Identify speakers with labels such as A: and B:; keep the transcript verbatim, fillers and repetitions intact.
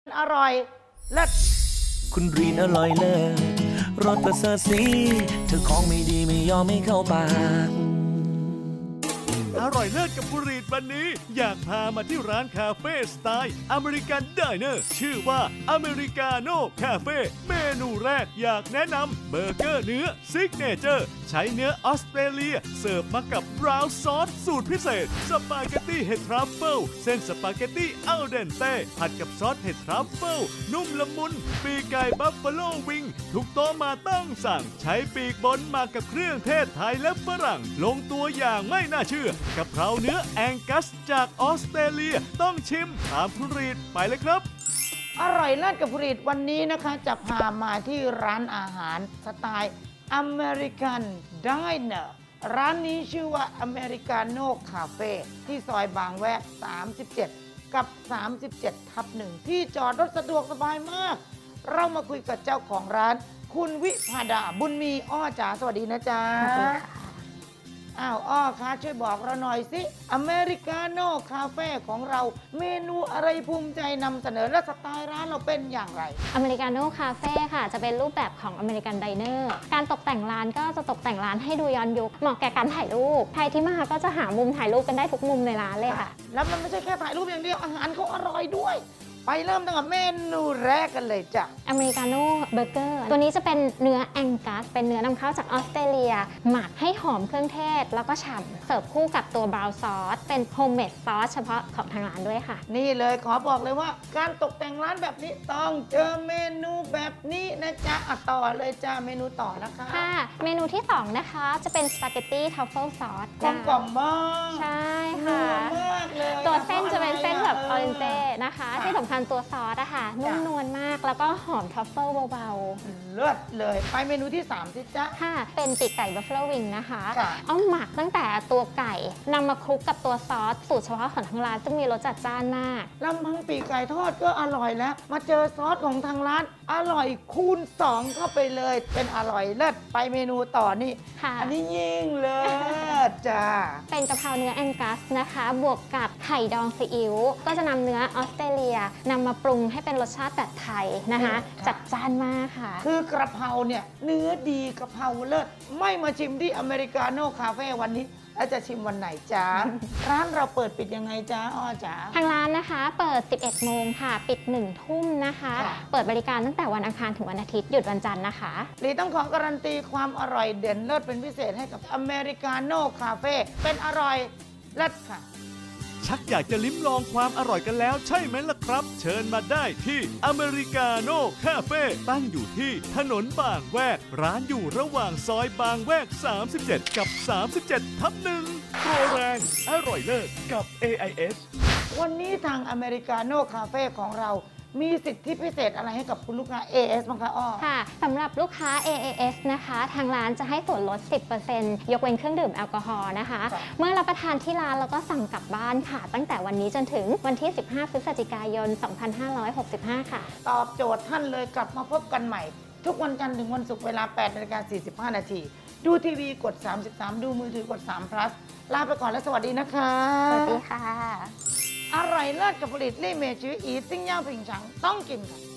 A: อร่อยเลิศ
B: คุณรีนอร่อยเลิศรสประเสริฐสีเธอของไม่ดีไม่ยอมไม่เข้าปาก
C: อร่อยเลิศกับคุณรีดวันนี้อยากพามาที่ร้านคาเฟ่สไตล์อเมริกันไดเนอร์ชื่อว่าอเมริกาโน่คาเฟ่เมนูแรกอยากแนะนำเบอร์เกอร์เนื้อซิกเนเจอร์ใช้เนื้อออสเตรเลียเสิร์ฟมากับบราวน์ซอสสูตรพิเศษสปาเกตตี้เห็ดทรัฟเฟิลเส้นสปาเกตตี้อัลเดนเต้ผัดกับซอสเห็ดทรัฟเฟิลนุ่มละมุนปีกไก่บัฟฟาโลวิงทุกโต๊ะมาต้องสั่งใช้ปีกบนมากับเครื่องเทศไทยและฝรั่งลงตัวอย่างไม่น่าเชื่อกะเพราเนื้อแองกัสจากออสเตรเลียต้องชิมตามคุณรีดไปเลยครับ
A: อร่อยเลิศกับผลิตวันนี้นะคะจะพามาที่ร้านอาหารสไตล์อเมริกันไดเนอร์ร้านนี้ชื่อว่าอเมริกาโน่คาเฟ่ที่ซอยบางแวกสามสิบเจ็ดกับสามสิบเจ็ดทับหนึ่งที่จอดรถสะดวกสบายมากเรามาคุยกับเจ้าของร้านคุณวิภาดาบุญมีอ้อจ๋าสวัสดีนะจ๊ะอ้าวอ้อคะช่วยบอกเราหน่อยสิอเมริกาโน่คาเฟ่ของเราเมนูอะไรภูมิใจนำเสนอและสไตล์ร้านเราเป็นอย่างไร
D: อเมริกาโน่คาเฟ่ค่ะจะเป็นรูปแบบของอเมริกันไดเนอร์การตกแต่งร้านก็จะตกแต่งร้านให้ดูย้อนยุคเหมาะแก่การถ่ายรูปใครที่มาก็จะหามุมถ่ายรูปกันได้ทุกมุมในร้านเลยค่ะ
A: แล้วมันไม่ใช่แค่ถ่ายรูปอย่างเดียวอาหารเขาอร่อยด้วยไปเริ่มตั้งแต่เมนูแรกกันเลยจ้ะ
D: อเมริกาโน่เบอร์เกอร์ตัวนี้จะเป็นเนื้อแองกัสเป็นเนื้อนำเข้าจากออสเตรเลียหมักให้หอมเครื่องเทศแล้วก็ฉ่ำเสิร์ฟคู่กับตัวบราวน์ซอสเป็นโฮมเมดซอสเฉพาะของทางร้านด้วยค่ะ
A: นี่เลยขอบอกเลยว่าการตกแต่งร้านแบบนี้ต้องเจอเมนูแบบนี้นะจ๊ะอ่ะต่อเลยจ้ะเมนูต่อนะคะ
D: ค่ะเมนูที่สองนะคะจะเป็นสปาเกตตี้ทัฟเฟิลซอส
A: กลมกล่อมมาก
D: ใช่ค่ะตัวเส้นจะเป็นเส้นแบบออเรนเต้นะคะที่สำคัญตัวซอสอะค่ะนุ่มนวลมากแล้วก็หอมทัฟเฟิลเบา
A: ๆเลิศเลยไปเมนูที่สามสิจ๊ะ
D: ค่ะเป็นปีกไก่บัฟฟาโลวิงนะคะเอาหมักตั้งแต่ตัวไก่นำมาคลุกกับตัวซอสสูตรเฉพาะของทางร้านซึ่งมีรสจัดจ้านมาก
A: ลำพังปีกไก่ทอดก็อร่อยแล้วมาเจอซอสของทางร้านอร่อยคูณสองเข้าไปเลยเป็นอร่อยเลิศไปเมนูต่อนี่อันนี้ยิ่งเลิศจ้า
D: เป็นกะเพราเนื้อแองกัสนะคะบวกกับไข่ดองซีอิ๊วก็จะนำเนื้อออสเตรเลียนำมาปรุงให้เป็นรสชาติแบบไทยนะคะจัดจ้านมากค่ะ
A: คือกระเพราเนี่ยเนื้อดีกระเพราเลิศไม่มาชิมที่อเมริกาโน่คาเฟ่วันนี้แล้วจะชิมวันไหนจ๊ะ ร้านเราเปิดปิดยังไงจ๊ะอ้อจ๋า
D: ทางร้านนะคะเปิดสิบเอ็ดโมงค่ะปิดหนึ่งทุ่มนะคะเปิดบริการตั้งแต่วันอังคารถึงวันอาทิตย์หยุดวันจันทร์นะคะ
A: ลีต้องขอการันตีความอร่อยเด่นเลิศเป็นพิเศษให้กับอเมริกาโน่คาเฟ่เป็นอร่อยเลิศค่ะ
C: ชักอยากจะลิ้มลองความอร่อยกันแล้วใช่ไหมล่ะครับเชิญมาได้ที่อเมริกาโน่คาเฟ่ตั้งอยู่ที่ถนนบางแวกร้านอยู่ระหว่างซอยบางแวกสามสิบเจ็ดกับสามสิบเจ็ดทับหนึ่งโปรแรงอร่อยเลิศกับ เอ ไอ เอส
A: วันนี้ทางอเมริกาโน่คาเฟ่ของเรามีสิทธิพิเศษอะไรให้กับคุณลูกค้า เอ เอส บ้างคะอ้อ
D: ค่ะสำหรับลูกค้า เอ เอ เอส นะคะทางร้านจะให้ส่วนลด สิบเปอร์เซ็นต์ ยกเว้นเครื่องดื่มแอลกอฮอล์นะคะเมื่อรับประทานที่ร้านแล้วก็สั่งกลับบ้านค่ะตั้งแต่วันนี้จนถึงวันที่สิบห้าพฤศจิกายนสองพันห้าร้อยหกสิบห้าค่ะ
A: ตอบโจทย์ท่านเลยกลับมาพบกันใหม่ทุกวันจันทร์ถึงวันศุกร์เวลา แปดนาฬิกาสี่สิบห้านาทีดูทีวีกดสามสิบสามดูมือถือกดสาม plus ลาไปก่อนและสวัสดีนะคะ
D: สวัสดีค่ะ
A: อร่อยเลิศกับผลิตลี่เมจืออีติ้งย่างผิงฉังต้องกินค่ะ